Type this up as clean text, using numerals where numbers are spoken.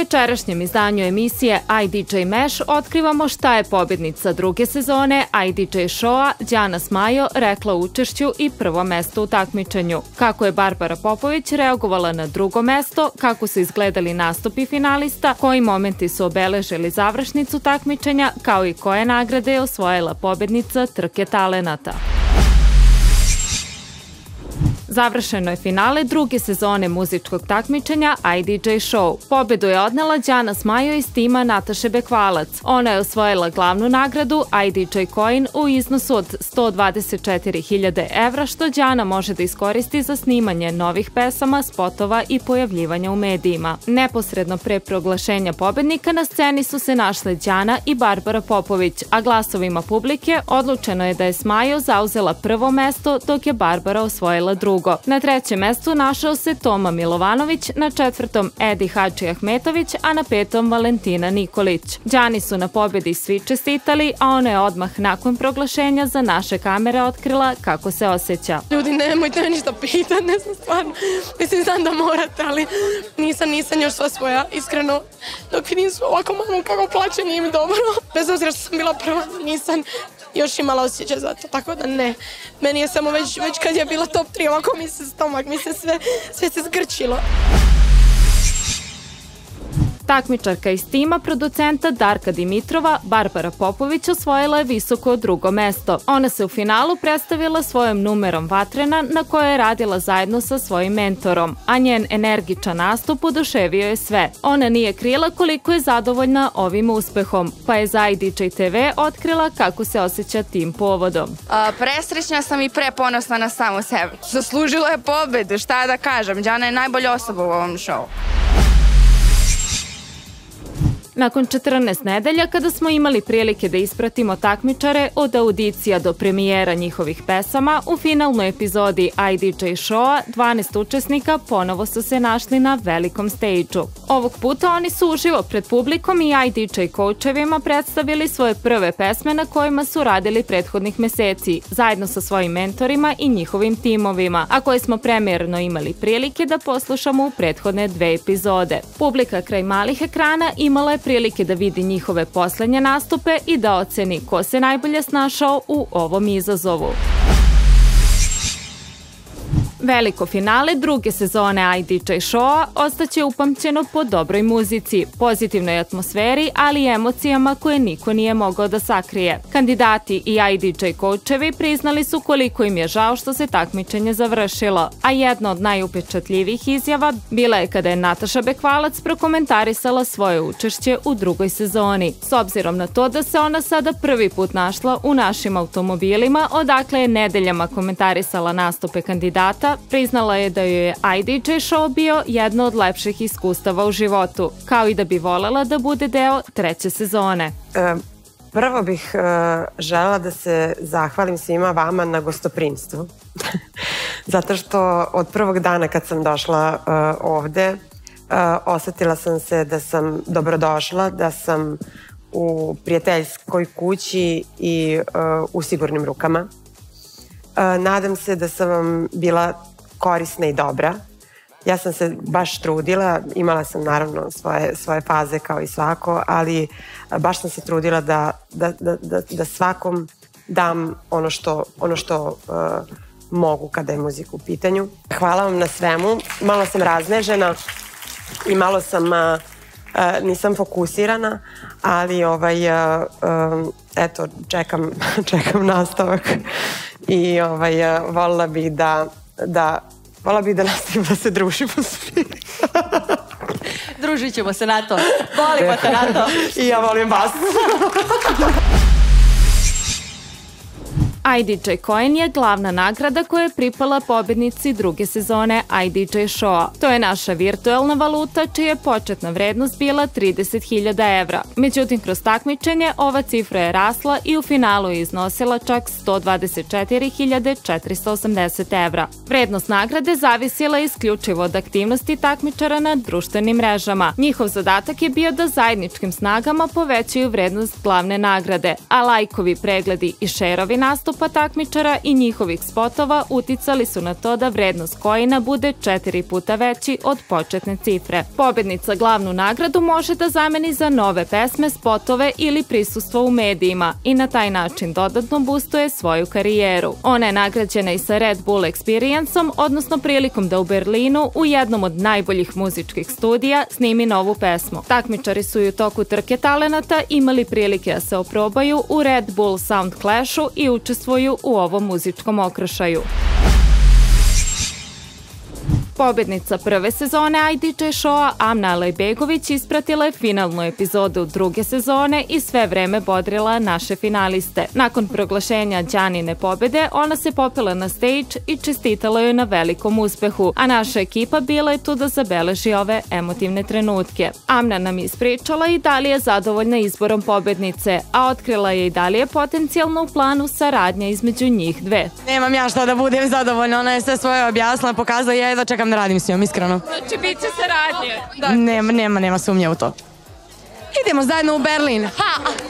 večerašnjem izdanju emisije IDJ Mesh otkrivamo šta je pobjednica druge sezone IDJ Showa Đana Smajo rekla o učešću i prvo mesto u takmičenju, kako je Barbara Popović reagovala na drugo mesto, kako su izgledali nastupi finalista, koji momenti su obeležili završnicu takmičenja, kao i koje nagrade je osvojila pobjednica trke talenata. Završeno je finale druge sezone muzičkog takmičenja IDJ Show. Pobedu je odnela Đana Smajo iz tima Nataše Bekvalac. Ona je osvojila glavnu nagradu IDJ Coin u iznosu od 124.000 evra, što Đana može da iskoristi za snimanje novih pesama, spotova i pojavljivanja u medijima. Neposredno pre proglašenja pobednika na sceni su se našle Đana i Barbara Popović, a glasovima publike odlučeno je da je Smajo zauzela prvo mesto, dok je Barbara osvojila drugo. Na trećem mestu našao se Toma Milovanović, na četvrtom Edi Hadži Ahmetović, a na petom Valentina Nikolić. Đani su na pobedi svi čestitali, a ona je odmah nakon proglašenja za naše kamere otkrila kako se osjeća. Ljudi, nemojte me ništa pitati, ne znam stvarno. Mislim, znam da morate, ali nisam još sva svoja, iskreno. Dok nisu ovako malo kako plaće, nije mi dobro. Bez obzira što sam bila prva, nisam još imala osjećaj za to, tako da ne. Meni je samo već kad je bila top 3, ovako mi se stomak, mi se sve se zgrčilo. Takmičarka iz tima producenta Darka Dimitrova, Barbara Popović, osvojila je visoko drugo mesto. Ona se u finalu predstavila svojom numerom Vatrena, na kojoj je radila zajedno sa svojim mentorom, a njen energičan nastup oduševio je sve. Ona nije krila koliko je zadovoljna ovim uspehom, pa je za IDJ TV otkrila kako se osjeća tim povodom. Presrećna sam i preponosna na samu sebe. Zaslužila je pobedu, šta da kažem, Đana je najbolja osoba u ovom šovu. Nakon 14 nedelja, kada smo imali prilike da ispratimo takmičare od audicija do premijera njihovih pesama, u finalnoj epizodi IDJ Showa 12 učesnika ponovo su se našli na velikom stage-u. Ovog puta oni su uživo pred publikom i IDJ coachevima predstavili svoje prve pesme na kojima su radili prethodnih meseci, zajedno sa svojim mentorima i njihovim timovima, a koje smo premijerno imali prilike da poslušamo u prethodne 2 epizode. Publika kraj malih ekrana imala je prilike da vidi njihove poslednje nastupe i da oceni ko se najbolje snašao u ovom izazovu. Veliko finale druge sezone IDJ Showa ostaće upamćeno po dobroj muzici, pozitivnoj atmosferi, ali i emocijama koje niko nije mogao da sakrije. Kandidati i IDJ coachevi priznali su koliko im je žao što se takmičenje završilo, a jedna od najupečatljivijih izjava bila je kada je Nataša Bekvalac prokomentarisala svoje učešće u drugoj sezoni. S obzirom na to da se ona sada prvi put našla u našim automobilima, odakle je nedeljama komentarisala nastupe kandidata, priznala je da joj je IDJ Show bio jedno od lepših iskustava u životu, kao i da bi volela da bude deo treće sezone. Prvo bih želela da se zahvalim svima vama na gostoprimstvu. Zato što od prvog dana kad sam došla ovde, osetila sam se da sam dobrodošla, da sam u prijateljskoj kući i u sigurnim rukama. Nadam se da sam vam bila korisna i dobra. Ja sam se baš trudila, imala sam naravno svoje faze kao i svako, ali baš sam se trudila da svakom dam ono što mogu kada je muzika u pitanju. Hvala vam na svemu. Malo sam raznežena i malo sam, nisam fokusirana, ali eto, čekam nastavak i voljela bih da nastavim da se družimo svi. Družit ćemo se na to. Volimo te na to. I ja volim vas. IDJ Coin je glavna nagrada koja je pripala pobednici druge sezone IDJ Showa. To je naša virtuelna valuta čija je početna vrednost bila 30.000 evra. Međutim, kroz takmičenje ova cifra je rasla i u finalu je iznosila čak 124.480 evra. Vrednost nagrade zavisila je isključivo od aktivnosti takmičara na društvenim mrežama. Njihov zadatak je bio da zajedničkim snagama povećaju vrednost glavne nagrade, a lajkovi, pregledi i šerovi nastupa nastupa takmičara i njihovih spotova uticali su na to da vrednost koina bude 4 puta veći od početne cifre. Pobednica glavnu nagradu može da zameni za nove pesme, spotove ili prisustvo u medijima i na taj način dodatno boostuje svoju karijeru. Ona je nagrađena i sa Red Bull Experience-om, odnosno prilikom da u Berlinu u jednom od najboljih muzičkih studija snimi novu pesmu. Takmičari su i u toku trke talenata imali prilike da se oprobaju u Red Bull Sound Clashu i učestvuju u ovom muzičkom okršaju. Pobednica prve sezone IDJ Showa Amna Alajbegović ispratila je finalnu epizodu druge sezone i sve vreme bodrila naše finaliste. Nakon proglašenja Đanine pobede, ona se popela na stage i čestitala joj na velikom uspehu, a naša ekipa bila je tu da zabeleži ove emotivne trenutke. Amna nam je ispričala i da li je zadovoljna izborom pobednice, a otkrila je i da li je potencijalno u planu saradnja između njih dve. Nemam ja što da budem zadovoljna, ona je sve svoje objasnila, pokazala, ja jedva čekam da radim s njom, iskreno. Znači, bit će saradnje. Nema sumnje u to. Idemo zajedno u Berlin. Ha!